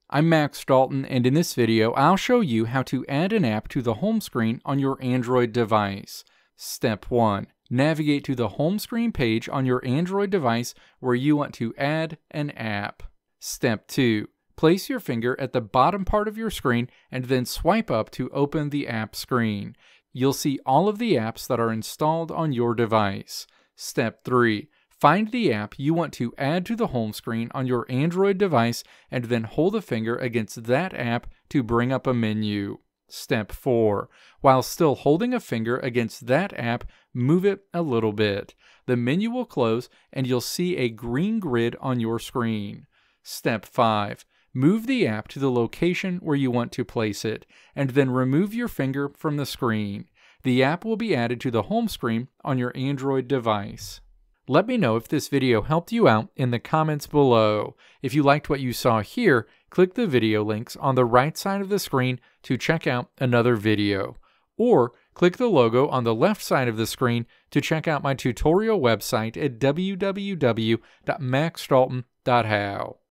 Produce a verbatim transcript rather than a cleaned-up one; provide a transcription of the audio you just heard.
I'm Max Dalton, and in this video, I'll show you how to add an app to the home screen on your Android device. Step one. Navigate to the home screen page on your Android device where you want to add an app. Step two. Place your finger at the bottom part of your screen and then swipe up to open the app screen. You'll see all of the apps that are installed on your device. Step three. Find the app you want to add to the home screen on your Android device and then hold a finger against that app to bring up a menu. Step four. While still holding a finger against that app, move it a little bit. The menu will close and you'll see a green grid on your screen. Step five. Move the app to the location where you want to place it, and then remove your finger from the screen. The app will be added to the home screen on your Android device. Let me know if this video helped you out in the comments below. If you liked what you saw here, click the video links on the right side of the screen to check out another video. Or click the logo on the left side of the screen to check out my tutorial website at w w w dot max dalton dot how.